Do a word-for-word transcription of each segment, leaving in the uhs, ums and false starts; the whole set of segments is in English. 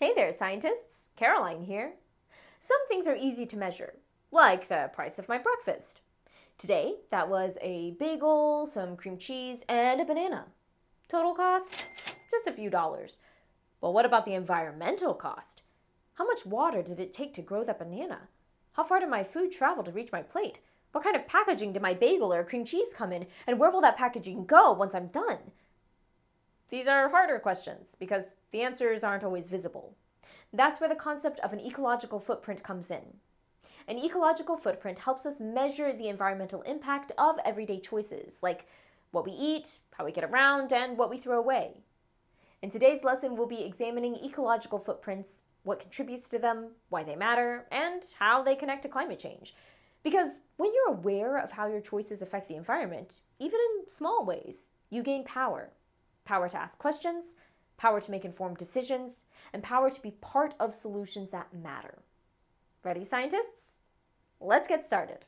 Hey there, scientists. Caroline here. Some things are easy to measure, like the price of my breakfast. Today, that was a bagel, some cream cheese, and a banana. Total cost? Just a few dollars. But what about the environmental cost? How much water did it take to grow that banana? How far did my food travel to reach my plate? What kind of packaging did my bagel or cream cheese come in? And where will that packaging go once I'm done? These are harder questions because the answers aren't always visible. That's where the concept of an ecological footprint comes in. An ecological footprint helps us measure the environmental impact of everyday choices, like what we eat, how we get around, and what we throw away. In today's lesson, we'll be examining ecological footprints, what contributes to them, why they matter, and how they connect to climate change. Because when you're aware of how your choices affect the environment, even in small ways, you gain power. Power to ask questions, power to make informed decisions, and power to be part of solutions that matter. Ready, scientists? Let's get started.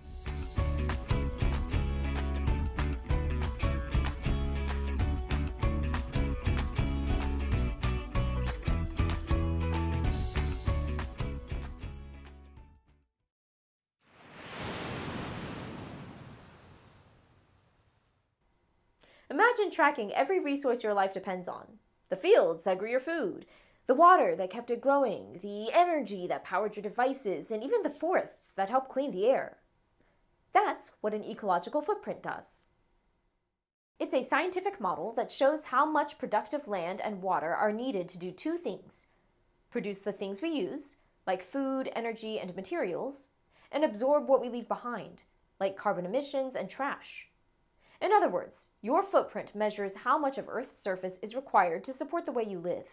Imagine tracking every resource your life depends on. The fields that grew your food, the water that kept it growing, the energy that powered your devices, and even the forests that help clean the air. That's what an ecological footprint does. It's a scientific model that shows how much productive land and water are needed to do two things: produce the things we use, like food, energy, and materials, and absorb what we leave behind, like carbon emissions and trash. In other words, your footprint measures how much of Earth's surface is required to support the way you live.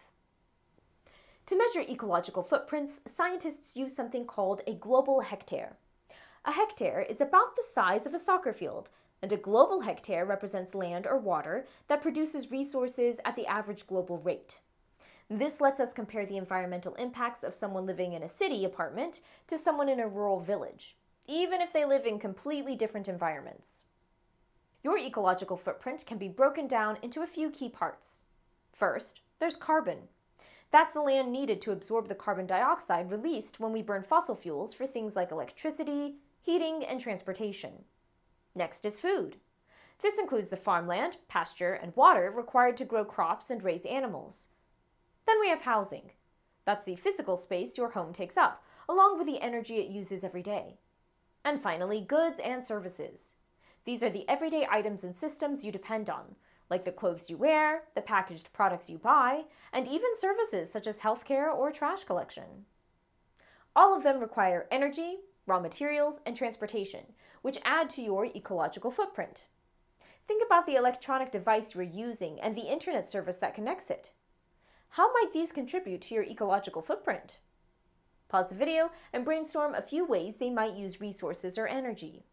To measure ecological footprints, scientists use something called a global hectare. A hectare is about the size of a soccer field, and a global hectare represents land or water that produces resources at the average global rate. This lets us compare the environmental impacts of someone living in a city apartment to someone in a rural village, even if they live in completely different environments. Your ecological footprint can be broken down into a few key parts. First, there's carbon. That's the land needed to absorb the carbon dioxide released when we burn fossil fuels for things like electricity, heating, and transportation. Next is food. This includes the farmland, pasture, and water required to grow crops and raise animals. Then we have housing. That's the physical space your home takes up, along with the energy it uses every day. And finally, goods and services. These are the everyday items and systems you depend on, like the clothes you wear, the packaged products you buy, and even services such as healthcare or trash collection. All of them require energy, raw materials, and transportation, which add to your ecological footprint. Think about the electronic device you're using and the internet service that connects it. How might these contribute to your ecological footprint? Pause the video and brainstorm a few ways they might use resources or energy.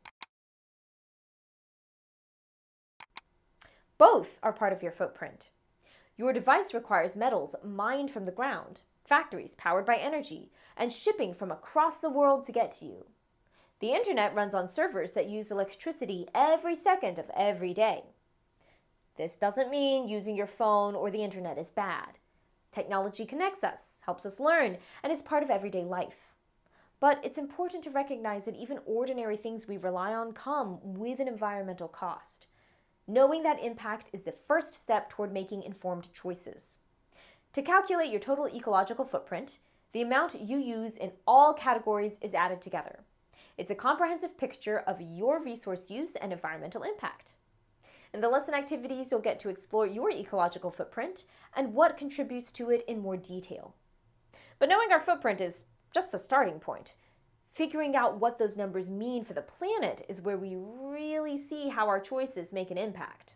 Both are part of your footprint. Your device requires metals mined from the ground, factories powered by energy, and shipping from across the world to get to you. The internet runs on servers that use electricity every second of every day. This doesn't mean using your phone or the internet is bad. Technology connects us, helps us learn, and is part of everyday life. But it's important to recognize that even ordinary things we rely on come with an environmental cost. Knowing that impact is the first step toward making informed choices. To calculate your total ecological footprint, the amount you use in all categories is added together. It's a comprehensive picture of your resource use and environmental impact. In the lesson activities, you'll get to explore your ecological footprint and what contributes to it in more detail. But knowing our footprint is just the starting point. Figuring out what those numbers mean for the planet is where we really see how our choices make an impact.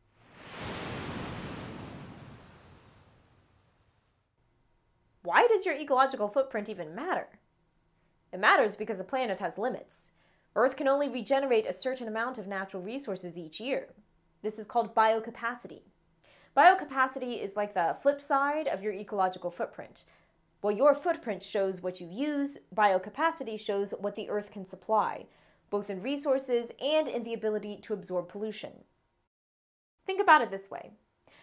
Why does your ecological footprint even matter? It matters because the planet has limits. Earth can only regenerate a certain amount of natural resources each year. This is called biocapacity. Biocapacity is like the flip side of your ecological footprint. While your footprint shows what you use, biocapacity shows what the Earth can supply, both in resources and in the ability to absorb pollution. Think about it this way.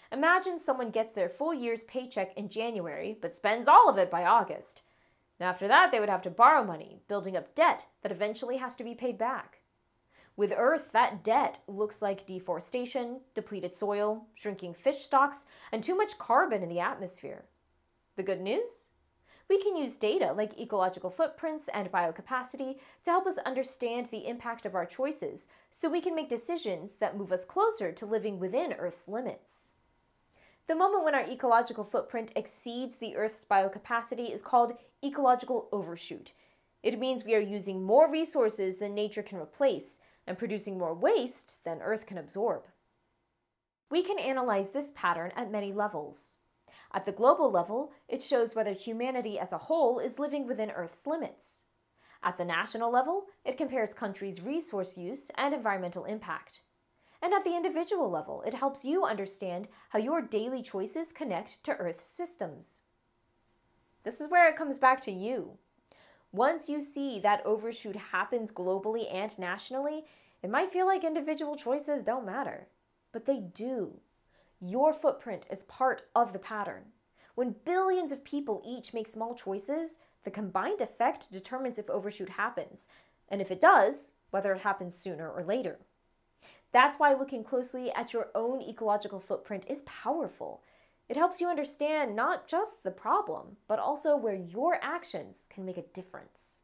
Imagine someone gets their full year's paycheck in January, but spends all of it by August. After that, they would have to borrow money, building up debt that eventually has to be paid back. With Earth, that debt looks like deforestation, depleted soil, shrinking fish stocks, and too much carbon in the atmosphere. The good news? We can use data like ecological footprints and biocapacity to help us understand the impact of our choices so we can make decisions that move us closer to living within Earth's limits. The moment when our ecological footprint exceeds the Earth's biocapacity is called ecological overshoot. It means we are using more resources than nature can replace and producing more waste than Earth can absorb. We can analyze this pattern at many levels. At the global level, it shows whether humanity as a whole is living within Earth's limits. At the national level, it compares countries' resource use and environmental impact. And at the individual level, it helps you understand how your daily choices connect to Earth's systems. This is where it comes back to you. Once you see that overshoot happens globally and nationally, it might feel like individual choices don't matter, but they do. Your footprint is part of the pattern. When billions of people each make small choices, the combined effect determines if overshoot happens, and if it does, whether it happens sooner or later. That's why looking closely at your own ecological footprint is powerful. It helps you understand not just the problem, but also where your actions can make a difference.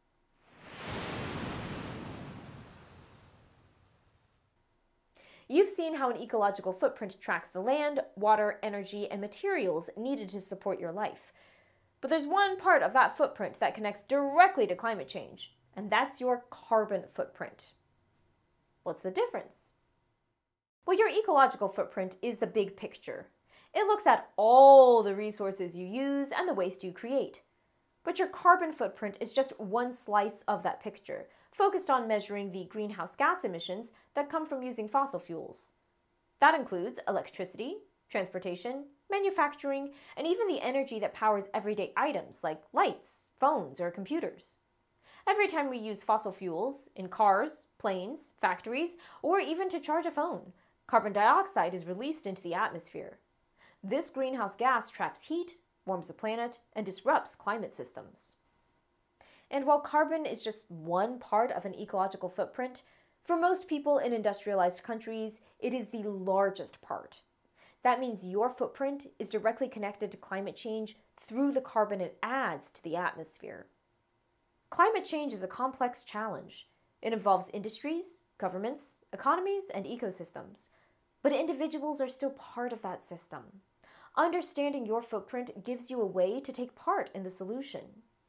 You've seen how an ecological footprint tracks the land, water, energy, and materials needed to support your life. But there's one part of that footprint that connects directly to climate change, and that's your carbon footprint. What's the difference? Well, your ecological footprint is the big picture. It looks at all the resources you use and the waste you create. But your carbon footprint is just one slice of that picture, focused on measuring the greenhouse gas emissions that come from using fossil fuels. That includes electricity, transportation, manufacturing, and even the energy that powers everyday items like lights, phones, or computers. Every time we use fossil fuels in cars, planes, factories, or even to charge a phone, carbon dioxide is released into the atmosphere. This greenhouse gas traps heat, warms the planet, and disrupts climate systems. And while carbon is just one part of an ecological footprint, for most people in industrialized countries, it is the largest part. That means your footprint is directly connected to climate change through the carbon it adds to the atmosphere. Climate change is a complex challenge. It involves industries, governments, economies, and ecosystems. But individuals are still part of that system. Understanding your footprint gives you a way to take part in the solution.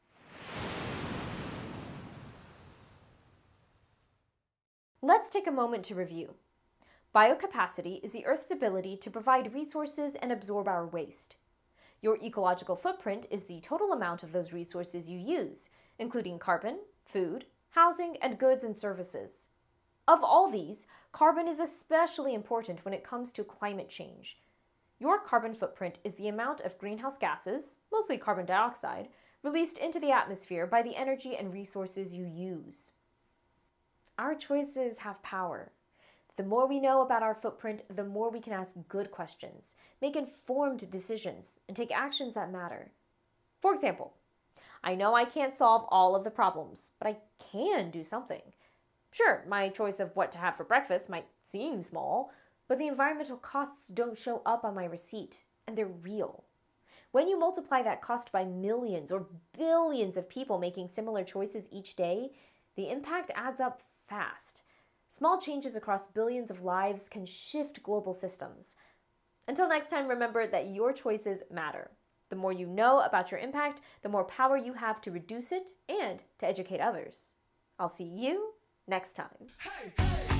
Let's take a moment to review. Biocapacity is the Earth's ability to provide resources and absorb our waste. Your ecological footprint is the total amount of those resources you use, including carbon, food, housing, and goods and services. Of all these, carbon is especially important when it comes to climate change. Your carbon footprint is the amount of greenhouse gases, mostly carbon dioxide, released into the atmosphere by the energy and resources you use. Our choices have power. The more we know about our footprint, the more we can ask good questions, make informed decisions, and take actions that matter. For example, I know I can't solve all of the problems, but I can do something. Sure, my choice of what to have for breakfast might seem small, but the environmental costs don't show up on my receipt, and they're real. When you multiply that cost by millions or billions of people making similar choices each day, the impact adds up fast. Small changes across billions of lives can shift global systems. Until next time, remember that your choices matter. The more you know about your impact, the more power you have to reduce it and to educate others. I'll see you next time. Hey, hey.